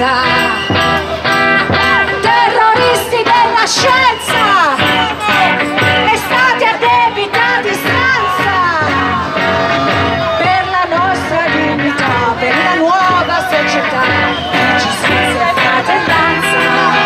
danza, terroristi della scienza, estati a debita distanza, per la nostra dignità, per la nuova società, giustizia e fratellanza,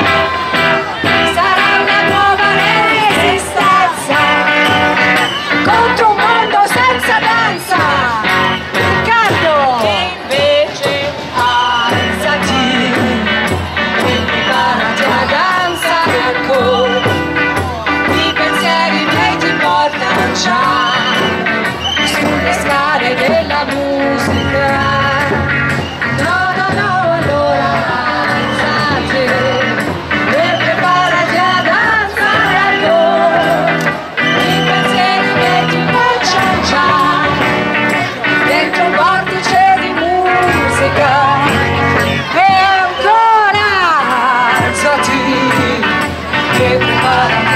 sarà una nuova resistenza contro un mondo senza danza. Riccardo! E invece alzati e preparati a danzare ancora, i pensieri miei ti portano già sulle scale della musica. No, no, no, allora alzati e preparati a danzare ancora, i pensieri miei ti portano già dentro un vortice di musica. E ancora alzati e preparati